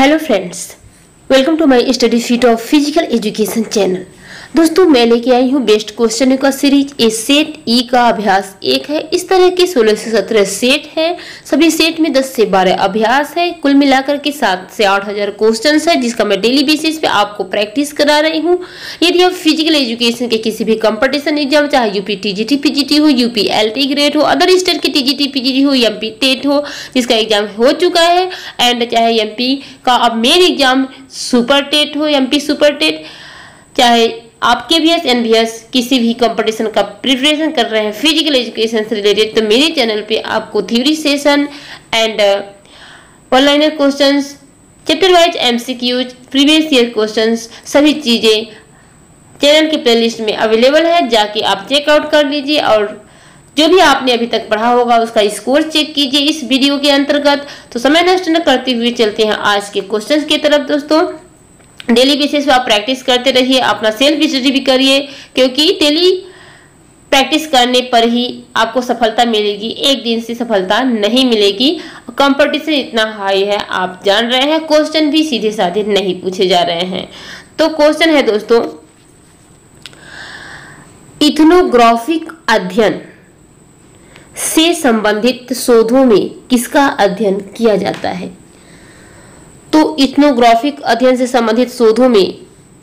Hello friends, welcome to my study sheet of physical education channel. दोस्तों, मैं लेके आई हूँ बेस्ट क्वेश्चन का सीरीज। ए सेट ई का अभ्यास 1 है। इस तरह के 16 से 17 सेट है। सभी सेट में 10 से 12 अभ्यास है। कुल मिलाकर के 7 से 8 हजार क्वेश्चन है, जिसका मैं डेली बेसिस पे आपको प्रैक्टिस करा रही हूँ। यदि आप फिजिकल एजुकेशन के किसी भी कंपटीशन एग्जाम, चाहे यूपी टीजीटी पीजीटी हो, यूपी एलटी ग्रेड हो, अदर स्टेट की टीजीटी पीजीटी हो, एमपी टेट हो जिसका एग्जाम हो चुका है, एंड चाहे एमपी का अब मेन एग्जाम सुपर टेट हो, एमपी सुपर टेट, चाहे आप केवीएस एनवीएस किसी भी कंपटीशन का प्रिपरेशन कर रहे हैं फिजिकल एजुकेशन से रिलेटेड, तो मेरे चैनल पे आपको theory session and one liner questions, chapter wise MCQs, previous year questions, सभी चीजें चैनल की प्लेलिस्ट में अवेलेबल है। जाके आप चेकआउट कर लीजिए और जो भी आपने अभी तक पढ़ा होगा उसका स्कोर चेक कीजिए इस वीडियो के अंतर्गत। तो समय नष्ट न करते हुए चलते हैं आज के क्वेश्चंस की तरफ। दोस्तों, डेली बेसिस पे आप प्रैक्टिस करते रहिए, अपना सेल्फ स्टडी भी करिए, क्योंकि डेली प्रैक्टिस करने पर ही आपको सफलता मिलेगी। एक दिन से सफलता नहीं मिलेगी। कंपटीशन इतना हाई है, आप जान रहे हैं। क्वेश्चन भी सीधे साधे नहीं पूछे जा रहे हैं। तो क्वेश्चन है दोस्तों, इथनोग्राफिक अध्ययन से संबंधित शोधों में किसका अध्ययन किया जाता है? तो इथनोग्राफिक अध्ययन से संबंधित शोधों में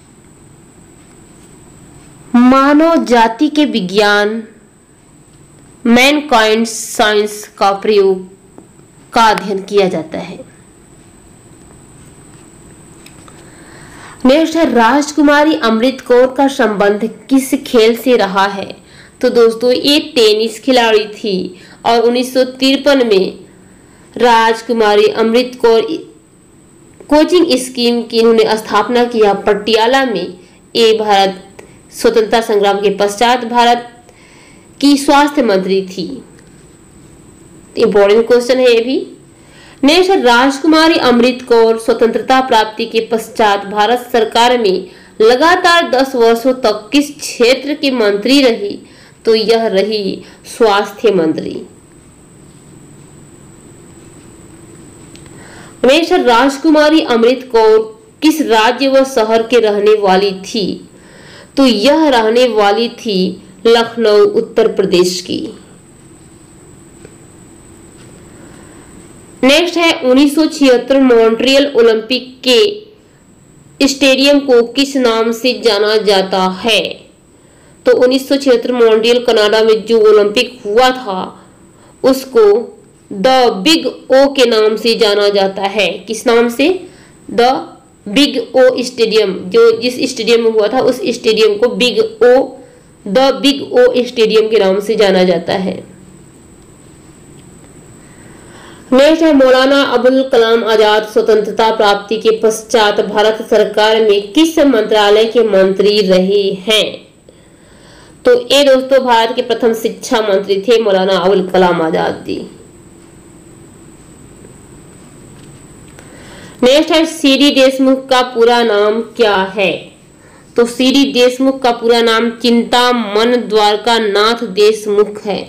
मानव जाति के विज्ञान, मैनकाइंड साइंस का प्रयोग का अध्ययन किया जाता है। नेक्स्ट है, राजकुमारी अमृत कौर का संबंध किस खेल से रहा है? तो दोस्तों, ये टेनिस खिलाड़ी थी और 1953 में राजकुमारी अमृत कौर कोचिंग स्कीम की इन्होंने स्थापना किया पटियाला में। ये भारत स्वतंत्रता संग्राम के पश्चात भारत की स्वास्थ्य मंत्री थी। इंपॉर्टेंट क्वेश्चन है ये भी। नेक्स्ट, राजकुमारी अमृत कौर स्वतंत्रता प्राप्ति के पश्चात भारत सरकार में लगातार 10 वर्षों तक किस क्षेत्र की मंत्री रही? तो यह रही स्वास्थ्य मंत्री। नेक्स्ट, राजकुमारी अमृत कौर किस राज्य व शहर के रहने वाली थी? तो यह रहने वाली थी लखनऊ, उत्तर प्रदेश की। नेक्स्ट है, 1976 मॉन्ट्रियल ओलंपिक के स्टेडियम को किस नाम से जाना जाता है? तो 1976 मॉन्ट्रियल कनाडा में जो ओलंपिक हुआ था उसको द बिग ओ के नाम से जाना जाता है। किस नाम से? The big O stadium. जो जिस स्टेडियम में हुआ था उस स्टेडियम को big O, the big O stadium के नाम से जाना जाता है। नेक्स्ट है, मौलाना अबुल कलाम आजाद स्वतंत्रता प्राप्ति के पश्चात भारत सरकार में किस मंत्रालय के मंत्री रहे हैं? तो ये दोस्तों भारत के प्रथम शिक्षा मंत्री थे मौलाना अबुल कलाम आजाद जी। नेक्स्ट है, सीडी देशमुख का पूरा नाम क्या है? तो सीडी देशमुख का पूरा नाम चिंतामन द्वारका नाथ देशमुख है।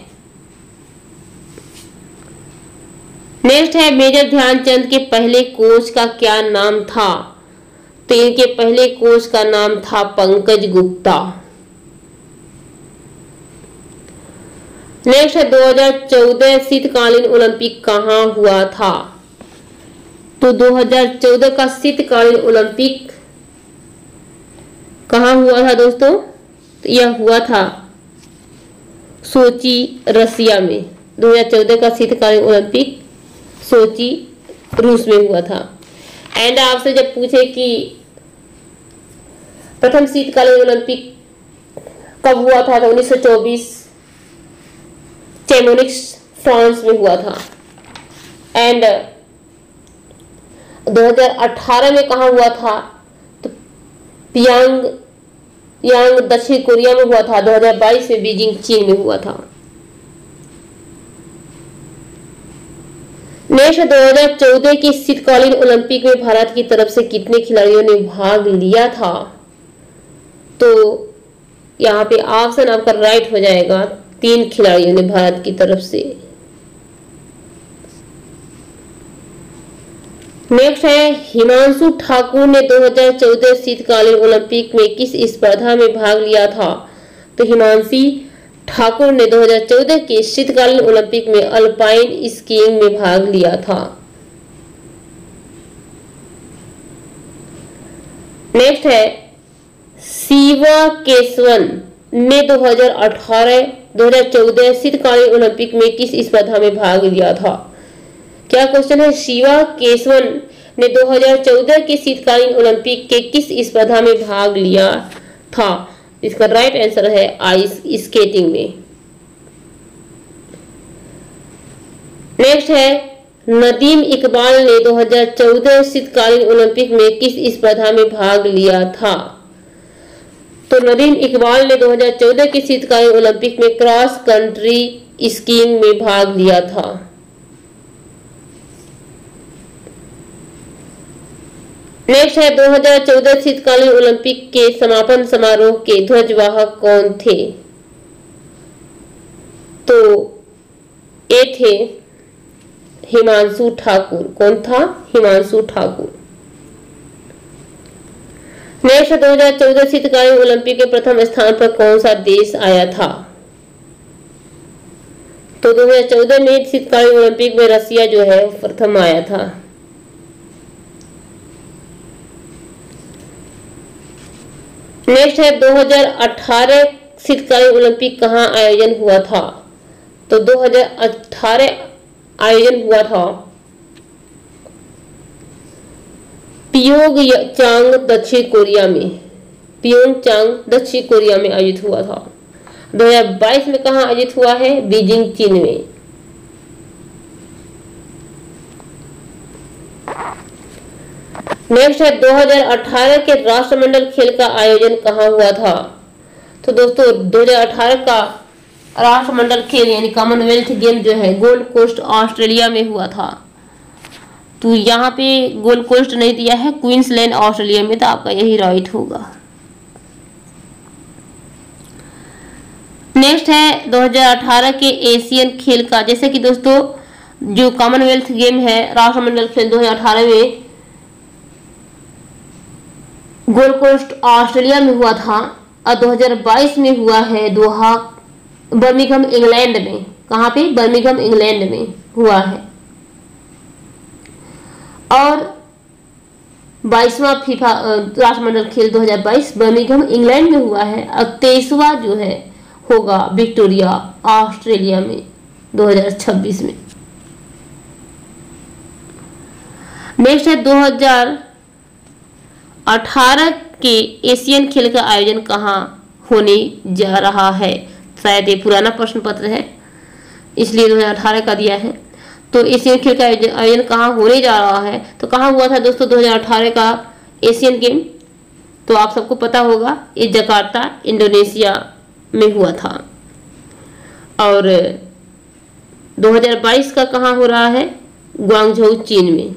नेक्स्ट है, मेजर ध्यानचंद के पहले कोच का क्या नाम था? तो इनके पहले कोच का नाम था पंकज गुप्ता। नेक्स्ट है, 2014 शीतकालीन ओलंपिक कहाँ हुआ था? तो 2014 का शीतकालीन ओलंपिक कहाँ हुआ था दोस्तों? तो यह हुआ था सोची, रसिया में। 2014 का शीतकालीन ओलंपिक सोची, रूस में हुआ था। एंड आपसे जब पूछे कि प्रथम शीतकालीन ओलंपिक कब हुआ था, तो 1924 चैमोनिक्स, फ्रांस में हुआ था। एंड 2018 में कहा हुआ था? तो पियांग दक्षिण कोरिया में हुआ था। 2022 में बीजिंग चीन में हुआ था। नेक्स्ट, 2014 के शीतकालीन ओलंपिक में भारत की तरफ से कितने खिलाड़ियों ने भाग लिया था? तो यहाँ पे ऑप्शन आपका राइट हो जाएगा, 3 खिलाड़ियों ने भारत की तरफ से। नेक्स्ट है हिमांशु ठाकुर ने 2014 शीतकालीन ओलंपिक में किस स्पर्धा में भाग लिया था? तो हिमांशी ठाकुर ने 2014 के शीतकालीन ओलंपिक में अल्पाइन स्कीइंग में भाग लिया था। नेक्स्ट है शिवा केशवन ने 2014 शीतकालीन ओलंपिक में किस स्पर्धा में भाग लिया था? क्या क्वेश्चन है? शिवा केशवन ने 2014 के शीतकालीन ओलंपिक के किस स्पर्धा में भाग लिया था? इसका राइट आंसर है आइस स्केटिंग में। नेक्स्ट है नदीम इकबाल ने 2014 शीतकालीन ओलंपिक में किस स्पर्धा में भाग लिया था? तो नदीम इकबाल ने 2014 के शीतकालीन ओलंपिक में क्रॉस कंट्री स्कीइंग में भाग लिया था। नेक्स्ट है 2014 शीतकालीन ओलंपिक के समापन समारोह के ध्वजवाहक कौन थे? तो ये थे हिमांशु ठाकुर। कौन था? हिमांशु ठाकुर। नेक्स्ट 2014 शीतकालीन ओलंपिक के प्रथम स्थान पर कौन सा देश आया था? तो 2014 में शीतकालीन ओलंपिक में रसिया जो है प्रथम आया था। नेक्स्ट है 2018 शीतकालीन ओलंपिक कहाँ आयोजन हुआ था? तो 2018 आयोजन हुआ था प्योंगचांग दक्षिण कोरिया में। प्योंगचांग दक्षिण कोरिया में आयोजित हुआ था। 2022 में कहाँ आयोजित हुआ है? बीजिंग चीन में। नेक्स्ट है 2018 के राष्ट्रमंडल खेल का आयोजन कहाँ हुआ था? तो दोस्तों 2018 का राष्ट्रमंडल खेल यानी कॉमनवेल्थ गेम जो है गोल्ड कोस्ट ऑस्ट्रेलिया में हुआ था। तो यहाँ पे गोल्ड कोस्ट नहीं दिया है, क्वींसलैंड ऑस्ट्रेलिया में, तो आपका यही राइट होगा। नेक्स्ट है 2018 के एशियन खेल का, जैसे कि दोस्तों जो कॉमनवेल्थ गेम है राष्ट्रमंडल खेल 2018 में गोल्ड कोस्ट ऑस्ट्रेलिया में हुआ था और 2022 में हुआ है दोहा बर्मिंघम इंग्लैंड में। कहाँ पे? बर्मिंघम इंग्लैंड में हुआ है। और 22वां फीफा राष्ट्रमंडल खेल 2022 बर्मिंघम इंग्लैंड में हुआ है और 23वां जो है होगा विक्टोरिया ऑस्ट्रेलिया में 2026 में। नेक्स्ट है 2018 के एशियन खेल का आयोजन कहाँ होने जा रहा है? शायद ये पुराना प्रश्न पत्र है इसलिए 2018 का दिया है। तो एशियन खेल का आयोजन कहाँ होने जा रहा है? तो कहाँ हुआ था दोस्तों 2018 का एशियन गेम? तो आप सबको पता होगा ये जकार्ता इंडोनेशिया में हुआ था। और 2022 का कहाँ हो रहा है? ग्वांगझोउ चीन में।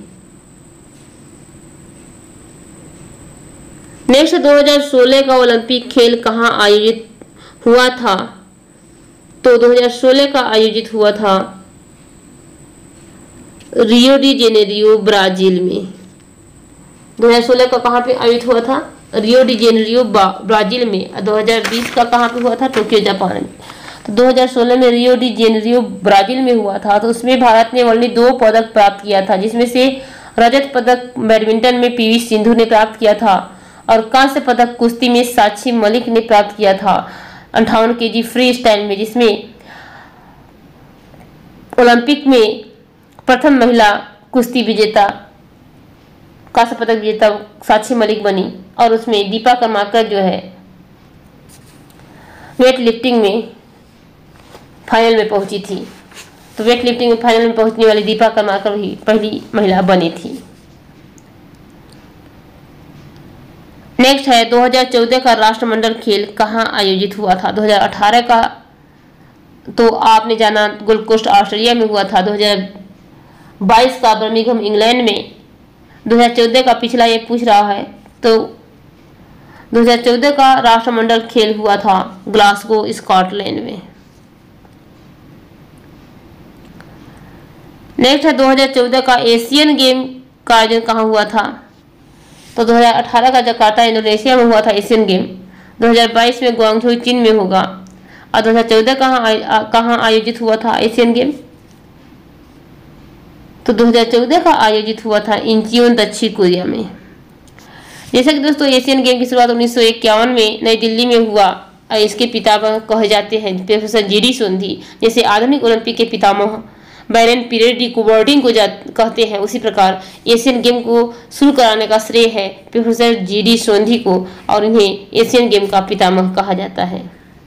नेक्स्ट 2016 का ओलंपिक खेल कहाँ आयोजित हुआ था? तो 2016 का आयोजित हुआ था रियो डी जेनेरियो ब्राजील में। 2016 का कहाँ पे आयोजित हुआ था? रियो डी जेनेरियो ब्राजील में। 2020 का कहाँ पे हुआ था? टोक्यो जापान में। तो 2016 में रियो डी जेनेरियो ब्राजील में हुआ था। तो उसमें भारत ने ओनली 2 पदक प्राप्त किया था, जिसमें से रजत पदक बैडमिंटन में पीवी सिंधु ने प्राप्त किया था और कांस्य पदक कुश्ती में साक्षी मलिक ने प्राप्त किया था 58 केजी फ्री स्टाइल में, जिसमें ओलंपिक में प्रथम महिला कुश्ती विजेता कांस्य पदक विजेता साक्षी मलिक बनी। और उसमें दीपा कर्माकर जो है वेट लिफ्टिंग में फाइनल में पहुंची थी। तो वेट लिफ्टिंग में फाइनल में पहुंचने वाली दीपा कर्माकर ही पहली महिला बनी थी। नेक्स्ट है 2014 का राष्ट्रमंडल खेल कहाँ आयोजित हुआ था? 2018 का तो आपने जाना गोल्ड कोस्ट ऑस्ट्रेलिया में हुआ था। 2022 का बर्मिंघम इंग्लैंड में। 2014 का पिछला ये पूछ रहा है, तो 2014 का राष्ट्रमंडल खेल हुआ था ग्लासगो स्कॉटलैंड में। नेक्स्ट है 2014 का एशियन गेम का आयोजन कहाँ हुआ था? तो 2018 का जकार्ता इंडोनेशिया में हुआ था एशियन गेम। 2022 में ग्वांगझू चीन में होगा। और 2014 कहाँ आयोजित हुआ था एशियन गेम? तो 2014 का आयोजित हुआ था इंचियोन दक्षिण कोरिया में। जैसा कि दोस्तों एशियन गेम की शुरुआत 1951 में नई दिल्ली में हुआ। इसके पितामह कहे जाते हैं प्रोफेसर जीडी सोंधी। जैसे आधुनिक ओलंपिक के पितामह बैरन पीरे डी कुबर्टिन को कहते हैं, उसी प्रकार एशियन गेम को शुरू कराने का श्रेय है प्रोफेसर जीडी सोंधी को और इन्हें एशियन गेम का पितामह कहा जाता है।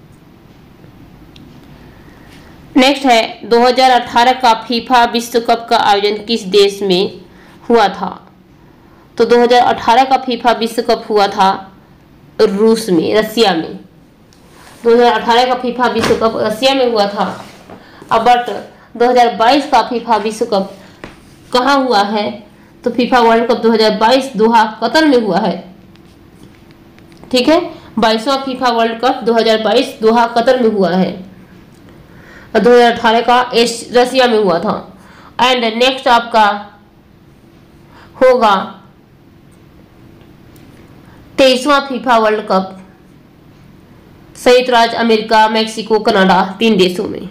नेक्स्ट है 2018 का फीफा विश्व कप का आयोजन किस देश में हुआ था? तो 2018 का फीफा विश्व कप हुआ था रूस में, रसिया में। 2018 का फीफा विश्व कप रसिया में हुआ था। अब बट 2022 का फीफा विश्व कप कहाँ हुआ है? तो FIFA world cup 2022 Doha Qatar में हुआ है। ठीक है, 22वां FIFA world cup 2022 Doha Qatar में हुआ है। 2018 का रसिया में हुआ था। एंड नेक्स्ट आपका होगा 23वां फीफा वर्ल्ड कप संयुक्त राज्य अमेरिका, मैक्सिको, कनाडा, 3 देशों में।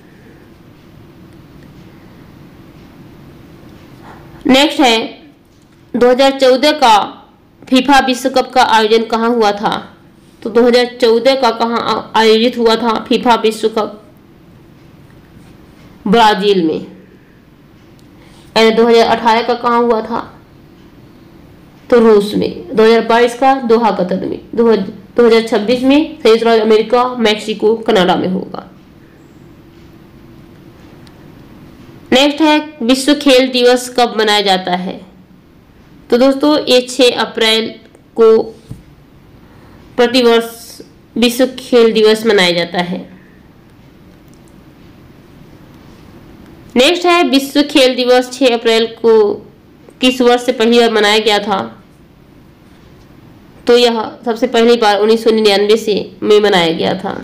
नेक्स्ट है 2014 का फीफा विश्व कप का आयोजन कहाँ हुआ था? तो 2014 का कहाँ आयोजित हुआ था फीफा विश्व कप? ब्राजील में। और 2018 का कहाँ हुआ था? तो रूस में। 2022 का दोहा कतर में। 2026 में संयुक्त राज्य अमेरिका, मैक्सिको, कनाडा में होगा। नेक्स्ट है विश्व खेल दिवस कब मनाया जाता है? तो दोस्तों ये 6 अप्रैल को प्रतिवर्ष विश्व खेल दिवस मनाया जाता है। नेक्स्ट है विश्व खेल दिवस 6 अप्रैल को किस वर्ष से पहली बार मनाया गया था? तो यह सबसे पहली बार 1999 से में मनाया गया था।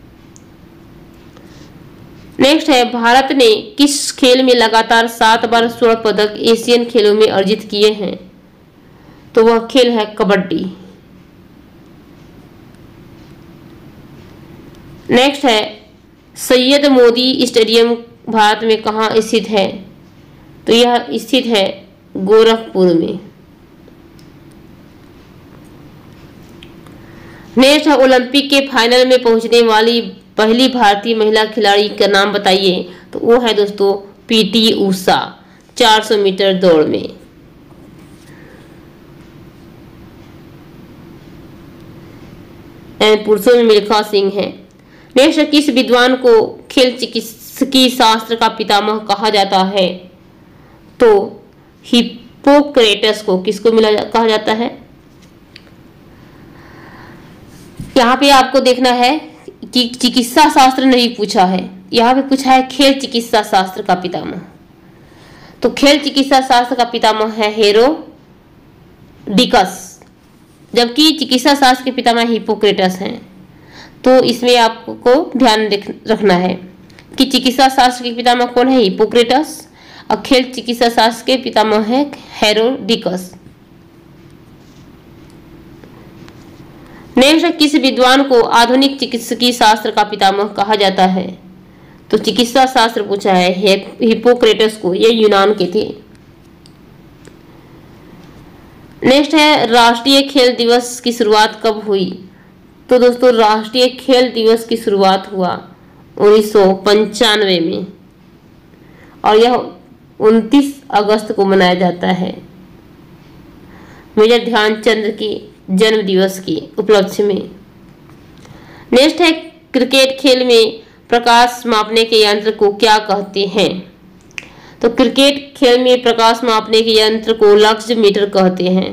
नेक्स्ट है भारत ने किस खेल में लगातार 7 बार स्वर्ण पदक एशियन खेलों में अर्जित किए हैं? तो वह खेल है कबड्डी। नेक्स्ट है सैयद मोदी स्टेडियम भारत में कहाँ स्थित है? तो यह स्थित है गोरखपुर में। नेक्स्ट है ओलंपिक के फाइनल में पहुंचने वाली पहली भारतीय महिला खिलाड़ी का नाम बताइए। तो वो है दोस्तों पीटी उषा 400 मीटर दौड़ में। पुरुषों में मिल्खा सिंह है। नेक्स्ट किस विद्वान को खेल चिकित्सकीय शास्त्र का पितामह कहा जाता है? तो हिप्पोक्रेटस को किसको कहा जाता है? यहाँ पे आपको देखना है कि चिकित्सा शास्त्र नहीं पूछा है, यहाँ पे पूछा है खेल चिकित्सा शास्त्र का पितामह। तो खेल चिकित्सा शास्त्र का पितामह है हेरोडिकस, जबकि चिकित्सा शास्त्र के पितामह हिप्पोक्रेटस हैं। तो इसमें आपको ध्यान रखना है कि चिकित्सा शास्त्र के पितामह कौन है? हिप्पोक्रेटस। और खेल चिकित्सा शास्त्र के पितामह है हेरोडिकस। नेक्स्ट किस विद्वान को आधुनिक चिकित्सकीय शास्त्र का पितामह कहा जाता है? तो चिकित्सा शास्त्र पूछा है हिप्पोक्रेटस को, ये यूनान के थे। नेक्स्ट है राष्ट्रीय खेल दिवस की शुरुआत कब हुई? तो दोस्तों राष्ट्रीय खेल दिवस की शुरुआत हुआ 1995 में और यह 29 अगस्त को मनाया जाता है मेजर ध्यानचंद के जन्म दिवस के उपलक्ष्य में। नेक्स्ट है क्रिकेट खेल में प्रकाश मापने के यंत्र को क्या कहते हैं? तो क्रिकेट खेल में प्रकाश मापने के यंत्र को लक्ष्य मीटर कहते हैं।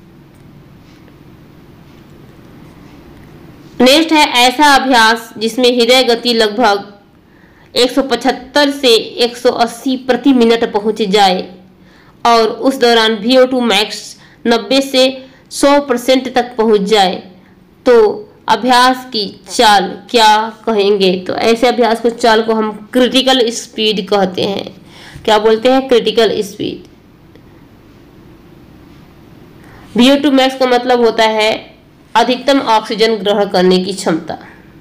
नेक्स्ट है ऐसा अभ्यास जिसमें हृदय गति लगभग 175 से 180 प्रति मिनट पहुंच जाए और उस दौरान VO2 मैक्स 90 से 100% तक पहुंच जाए तो अभ्यास की चाल क्या कहेंगे? तो ऐसे अभ्यास को चाल को हम क्रिटिकल स्पीड कहते हैं। क्या बोलते हैं? Critical speed. VO2 मैक्स का मतलब होता है अधिकतम ऑक्सीजन ग्रहण करने की क्षमता।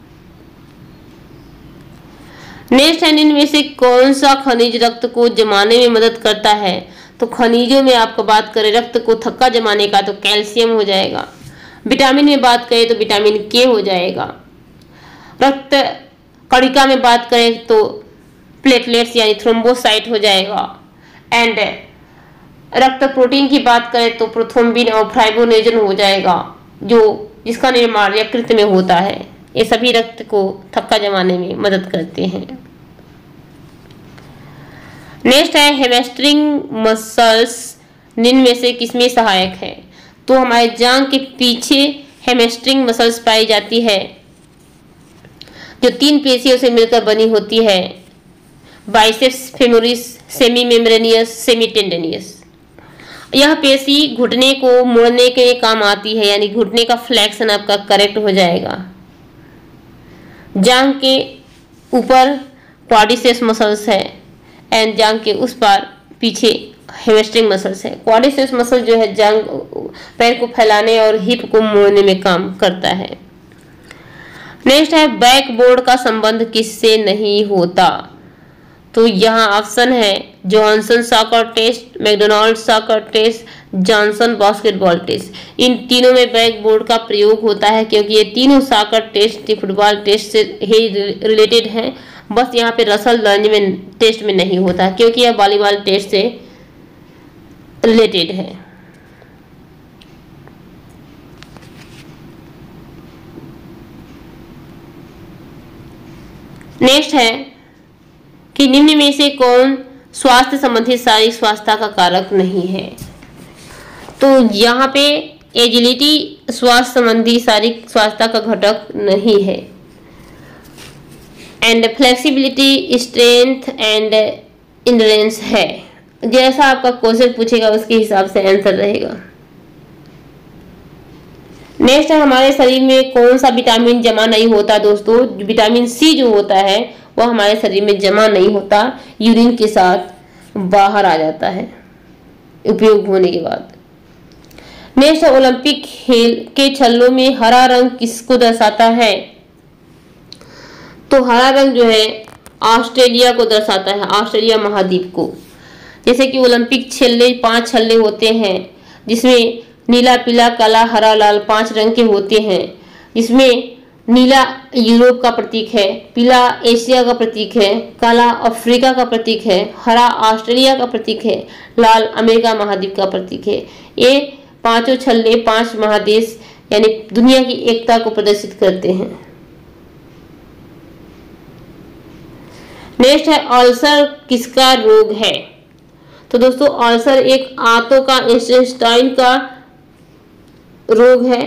नेक्स्ट है, इनमें से कौन सा खनिज रक्त को जमाने में मदद करता है? तो खनिजों में आपको बात करें रक्त को थक्का जमाने का तो कैल्शियम हो जाएगा। विटामिन में बात करें तो विटामिन के हो जाएगा। रक्त कणिका में बात करें तो प्लेटलेट्स यानी थ्रोम्बोसाइट हो जाएगा। एंड रक्त प्रोटीन की बात करें तो प्रोथ्रोम्बिन और फाइब्रोनेजन हो जाएगा, जो जिसका निर्माण यकृत में होता है। ये सभी रक्त को थक्का जमाने में मदद करते हैं। नेक्स्ट है, हेमस्ट्रिंग मसल्स निम्न में से किसमें सहायक है? तो हमारे जांघ के पीछे हेमस्ट्रिंग मसल्स पाई जाती है, जो 3 पेशियों से मिलकर बनी होती है, biceps femoris, semimembranosus, semitendinosus. यह पेशी घुटने को मोड़ने के काम आती है, यानी घुटने का फ्लेक्शन आपका करेक्ट हो जाएगा। जांघ के ऊपर क्वाड्रिसेप्स मसल्स है एंड जांघ के उस पार पीछे हेमस्ट्रिंग मसल्स है। क्वाड्रिसेप्स मसल जो है जांघ पैर को फैलाने और हिप को मोड़ने में काम करता है। नेक्स्ट है, बैकबोर्ड का संबंध किससे नहीं होता? तो यहाँ ऑप्शन है Johnson soccer test, McDonald soccer test, Johnson basketball test. इन तीनों में बैकबोर्ड का प्रयोग होता है क्योंकि ये तीनों सॉकर टेस्ट फुटबॉल टेस्ट से ही रिलेटेड हैं। बस यहाँ पे रसल लंजमैन टेस्ट में नहीं होता क्योंकि यह वॉलीबॉल टेस्ट से रिलेटेड है। नेक्स्ट है कि निम्न में से कौन स्वास्थ्य संबंधी शारीरिक स्वास्थ्य का कारक नहीं है? तो यहाँ पे एजिलिटी स्वास्थ्य संबंधी शारीरिक स्वास्थ्य का घटक नहीं है। And flexibility, strength and endurance है। जैसा आपका क्वेश्चन पूछेगा उसके हिसाब से आंसर रहेगा। नेक्स्ट है, हमारे शरीर में कौन सा विटामिन जमा नहीं होता? दोस्तों, विटामिन सी जो होता है वह हमारे शरीर में जमा नहीं होता, यूरिन के साथ बाहर आ जाता है उपयोग होने के बाद। नेक्स्ट है, ओलंपिक खेल के छल्लों में हरा रंग किसको दर्शाता है? तो हरा रंग जो है ऑस्ट्रेलिया को दर्शाता है, ऑस्ट्रेलिया महाद्वीप को। जैसे कि ओलंपिक छल्ले 5 छल्ले होते हैं जिसमें नीला, पीला, काला, हरा, लाल 5 रंग के होते हैं, जिसमें नीला यूरोप का प्रतीक है, पीला एशिया का प्रतीक है, काला अफ्रीका का प्रतीक है, हरा ऑस्ट्रेलिया का प्रतीक है, लाल अमेरिका महाद्वीप का प्रतीक है। ये 5 छल्ले 5 महादेश यानी दुनिया की एकता को प्रदर्शित करते हैं। नेक्स्ट है, अल्सर किसका रोग है? तो दोस्तों, अल्सर एक आंतों का इंटेस्टाइन का रोग है।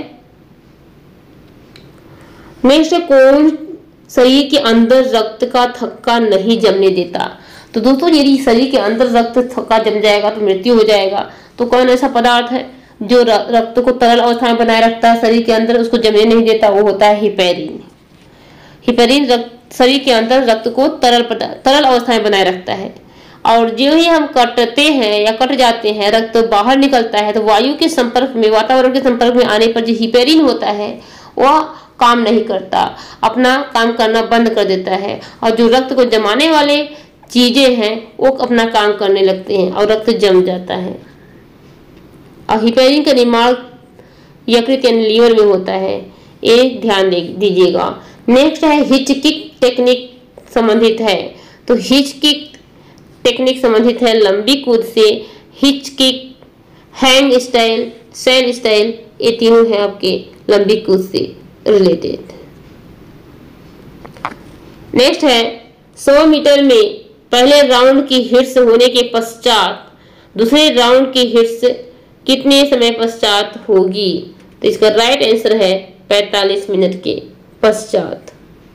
नेक्स्ट, कौन शरीर के अंदर रक्त का थक्का नहीं जमने देता? तो दोस्तों, यदि शरीर के अंदर रक्त थक्का जम जाएगा तो मृत्यु हो जाएगा। तो कौन ऐसा पदार्थ है जो रक्त को तरल अवस्था में बनाए रखता है शरीर के अंदर, उसको जमने नहीं देता? वो होता है हिपेरिन। हिपेरिन शरीर के अंदर रक्त को तरल अवस्था में बनाए रखता है। और जो ही हम कटते हैं या कट जाते हैं, रक्त बाहर निकलता है, तो वायु के संपर्क में, वातावरण के संपर्क में आने पर जो हिपेरिन होता है वह काम नहीं करता, अपना काम करना बंद कर देता है, और जो रक्त को जमाने वाले चीजें हैं वो अपना काम करने लगते हैं और रक्त जम जाता है। और हिपेरिन का निर्माण यकृत यानी लीवर में होता है, ये ध्यान दीजिएगा। नेक्स्ट है, हिचकिक टेक्निक संबंधित है। तो हिचकिक टेक्निक संबंधित है लंबी कूद से, hitch kick, hang style, sail style, ये तीनों है आपके लंबी कूद से रिलेटेड। नेक्स्ट है, 100 मीटर में पहले राउंड की हिट्स होने के पश्चात दूसरे राउंड की हिट्स कितने समय पश्चात होगी? तो इसका राइट आंसर है 45 मिनट के पश्चात।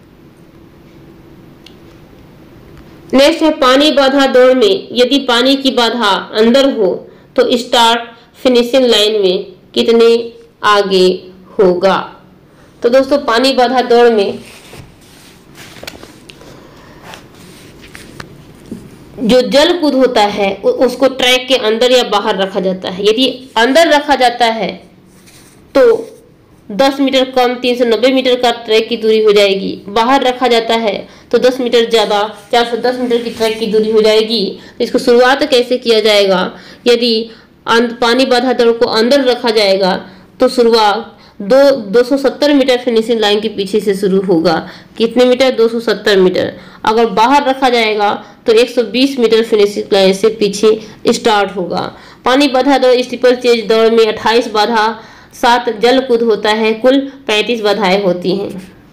नेक्स्ट है, पानी बाधा दौड़ में यदि पानी की बाधा अंदर हो तो स्टार्ट फिनिशिंग लाइन में कितने आगे होगा? तो दोस्तों, पानी बाधा दौड़ में जो जल कूद होता है उसको ट्रैक के अंदर या बाहर रखा जाता है। यदि अंदर रखा जाता है तो 10 मीटर कम 390 मीटर का ट्रैक की दूरी हो जाएगी। बाहर रखा जाता है तो 10 मीटर ज़्यादा 410 मीटर की ट्रैक की दूरी हो जाएगी। इसको शुरुआत कैसे किया जाएगा? यदि पानी बाधा दौड़ को अंदर रखा जाएगा तो शुरुआत 270 मीटर फिनिशिंग लाइन के पीछे से शुरू होगा। कितने मीटर? 270 मीटर। अगर बाहर रखा जाएगा तो 120 मीटर फिनिशिंग लाइन से पीछे स्टार्ट होगा। पानी बाधा दौड़ स्टीपल चेज दौड़ में 28 बाधा 7 जल कूद होता है, कुल 35 बाधाएं होती हैं।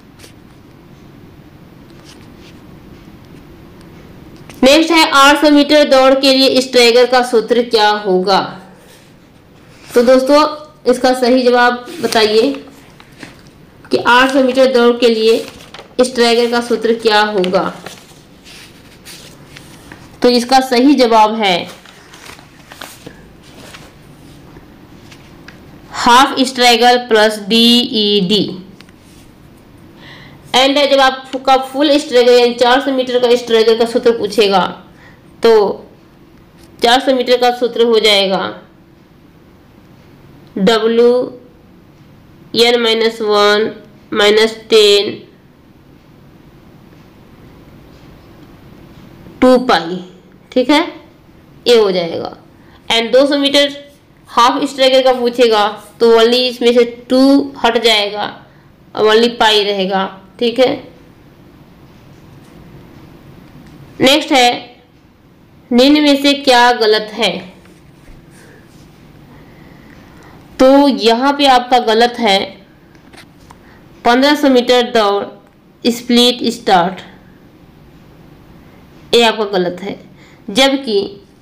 नेक्स्ट है 800 मीटर दौड़ के लिए स्ट्रैगर का सूत्र क्या होगा? तो दोस्तों इसका सही जवाब बताइए कि 800 मीटर दौड़ के लिए स्ट्रैगर का सूत्र क्या होगा। तो इसका सही जवाब है half stagger plus DED। And जब आपका फुल स्ट्रैगर यानी 400 मीटर का स्ट्रैगर का सूत्र पूछेगा तो 400 मीटर का सूत्र हो जाएगा WN-1 -10 2π, ठीक है, ये हो जाएगा। एंड 200 मीटर हाफ स्ट्रैगर का पूछेगा तो ओनली इसमें से 2 हट जाएगा और ओनली पाई रहेगा, ठीक है। नेक्स्ट है निम्न में से क्या गलत है? तो यहाँ पे आपका गलत है 1500 मीटर दौड़ स्प्लिट स्टार्ट, ये आपका गलत है। जबकि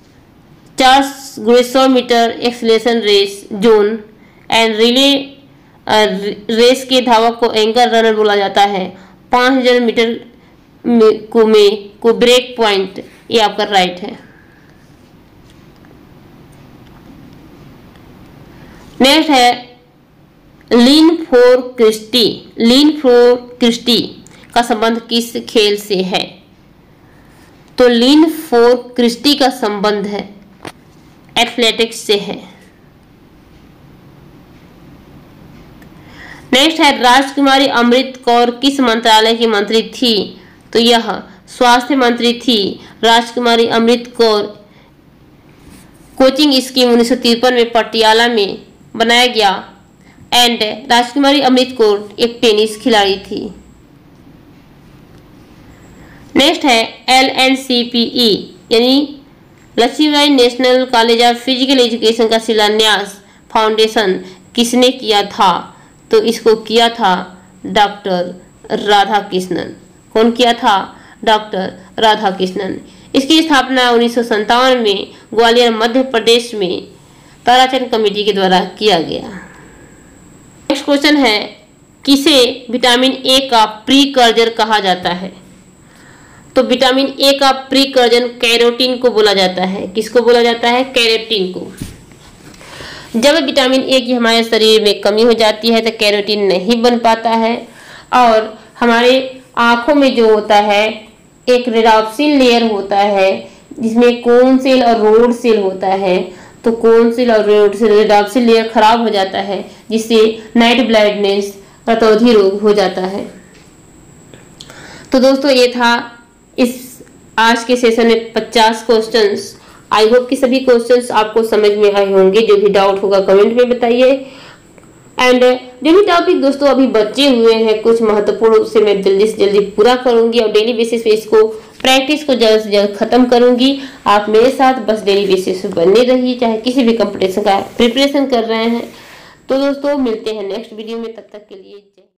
4x100 meter acceleration race zone and relay race के धावक को एंकर रनर बोला जाता है। 5000 मीटर को ब्रेक पॉइंट, ये आपका राइट है। नेक्स्ट है lean for christie. Lean for christie का संबंध किस खेल से है? तो लीन फोर क्रिस्टी का संबंध है एथलेटिक्स से है। नेक्स्ट है राजकुमारी अमृत कौर किस मंत्रालय की मंत्री थी? तो यह स्वास्थ्य मंत्री थी। राजकुमारी अमृत कौर कोचिंग स्कीम 1953 में पटियाला में बनाया गया। एंड राजकुमारी अमृत कौर एक टेनिस खिलाड़ी थी। नेक्स्ट है LNCPE यानी Lakshmibai national college of physical education का शिलान्यास फाउंडेशन किसने किया था? तो इसको किया था डॉक्टर राधाकृष्णन। कौन किया था? डॉक्टर राधाकृष्णन। इसकी स्थापना 1957 में ग्वालियर मध्य प्रदेश में ताराचंद कमेटी के द्वारा किया गया। नेक्स्ट क्वेश्चन है किसे विटामिन ए का प्रीकर्जर कहा जाता है? तो विटामिन ए का प्रीकर्जन कैरोटीन को बोला जाता है। किसको बोला जाता है? कैरोटीन को। जब विटामिन ए की हमारे शरीर में कमी हो जाती है तो कैरोटीन नहीं बन पाता है और हमारे आंखों में जो होता है एक रेडॉप्सिन लेयर होता है जिसमें कोन सेल और रोड सेल होता है। तो कोन सेल और रोड सेल रेडॉप्सिन लेयर खराब हो जाता है जिससे नाइट ब्लाइंडनेस रतौंधी रोग हो जाता है। तो दोस्तों ये था इस आज के सेशन में 50 क्वेश्चंस। आई होप कि सभी क्वेश्चंस आपको समझ में आए होंगे। जो भी डाउट होगा कमेंट में बताइए। एंड जो भी टॉपिक दोस्तों अभी बचे हुए हैं कुछ महत्वपूर्ण, उसे मैं जल्दी से जल्दी पूरा करूंगी और डेली बेसिस पे इसको प्रैक्टिस को जल्द से जल्द खत्म करूंगी। आप मेरे साथ बस डेली बेसिस पे बने रहिए, चाहे किसी भी कंपटीशन का प्रिपरेशन कर रहे हैं। तो दोस्तों मिलते हैं नेक्स्ट वीडियो में, तब तक के लिए जय।